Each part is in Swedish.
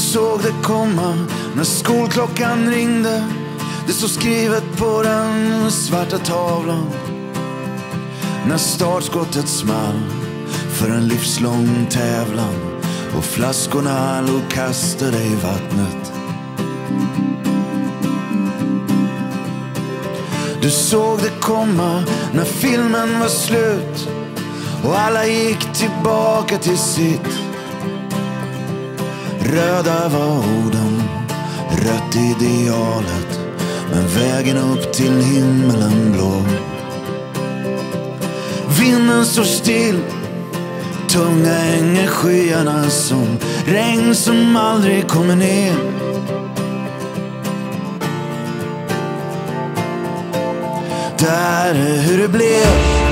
såg det komma när skolklockan ringde. Det stod skrivet på den svarta tavlan. När startskottet small för en livslång tävlan och flaskorna låg kastade i vattnet. Du såg det komma när filmen var slut och alla gick tillbaka till sitt. Röda var orden, rött idealet, men vägen upp till himmelen blå. Vinden står still, tunga hänger skyarna som regn som aldrig kommer ner. Där är hur det blev.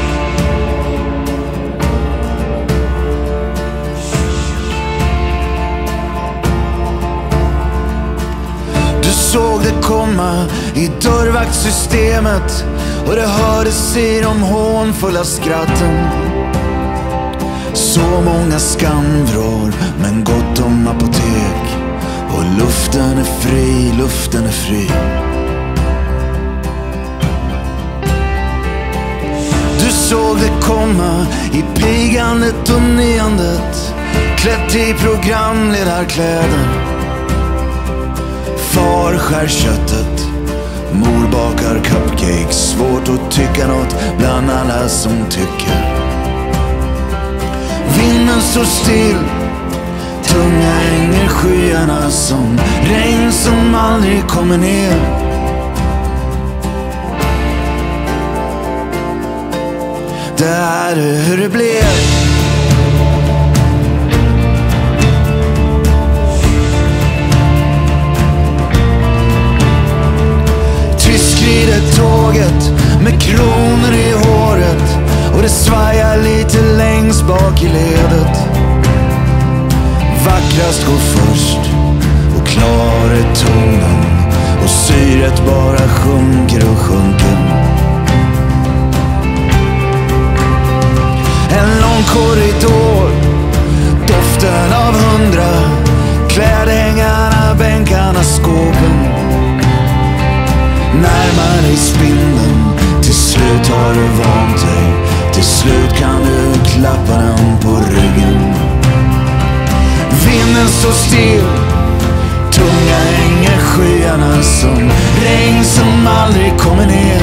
Du såg det komma i dörrvaktssystemet och det hördes i de hånfulla skratten. Så många skamvrår men gott om apotek och luften är fri, luften är fri. Du såg det komma i pigandet och nyandet, klätt i programledarkläder. Far skär köttet, mor bakar cupcakes. Svårt att tycka något bland alla som tycker. Vinden står still, tunga hänger skyarna som regn som aldrig kommer ner. Där är hur det blev. Tysk rider tåget med kronor i håret och det svajar lite längst bak i ledet. Vackrast går först och klar är tonen och syret bara sjunker och sjunker. En lång korridor, doften av 100, klädhängarna, bänkarna, skåpen. Närmar dig spindeln, till slut har du vant dig. Till slut kan du klappa den på ryggen. Vinden står still, tunga hänger skyarna som regn som aldrig kommer ner.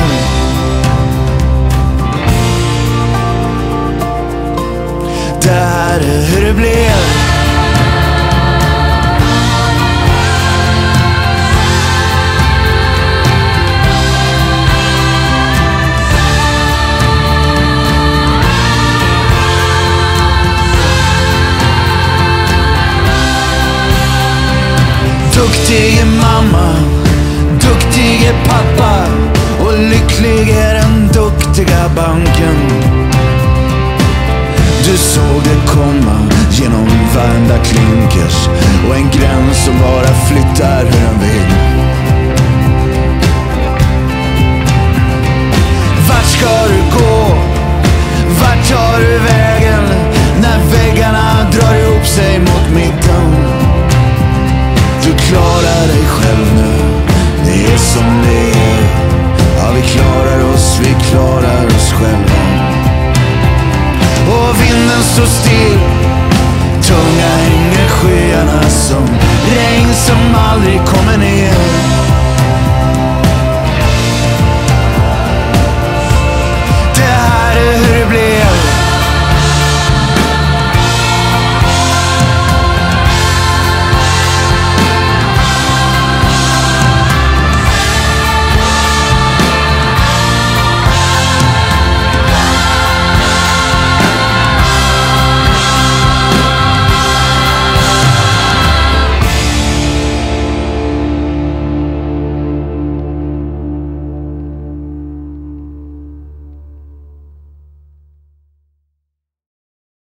Där är hur det blev. Duktig mamma, duktig pappa och lycklig är den duktiga banken. Du såg det komma genom värmda klinkers och en gräns som bara flyttar hur den vill. Vart ska du gå? Vart tar du vägen när väggarna drar ihop sig mot mitten? Du klarar dig själv nu, det är som det är. Ja, vi klarar oss själva. Och vinden står still, tunga hänger skyarna som regn som aldrig kommer ner.